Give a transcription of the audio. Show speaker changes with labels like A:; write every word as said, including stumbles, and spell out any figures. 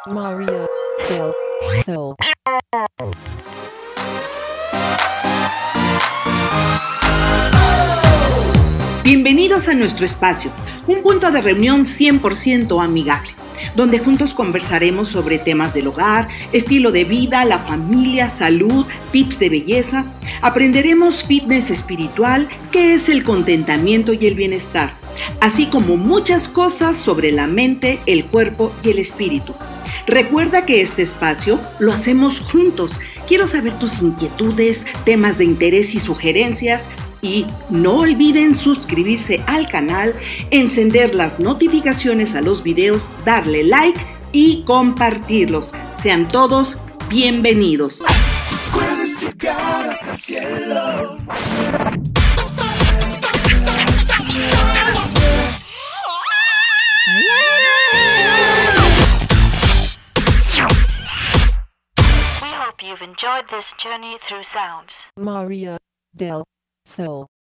A: Maria del Sol.
B: Bienvenidos a nuestro espacio, un punto de reunión cien por ciento amigable, donde juntos conversaremos sobre temas del hogar, estilo de vida, la familia, salud, tips de belleza. Aprenderemos fitness espiritual, qué es el contentamiento y el bienestar, así como muchas cosas sobre la mente, el cuerpo y el espíritu. Recuerda que este espacio lo hacemos juntos. Quiero saber tus inquietudes, temas de interés y sugerencias. Y no olviden suscribirse al canal, encender las notificaciones a los videos, darle like y compartirlos. Sean todos bienvenidos.
C: Puedes llegar hasta el cielo.
D: We hope you've enjoyed this journey through sounds.
A: Maria del Sol.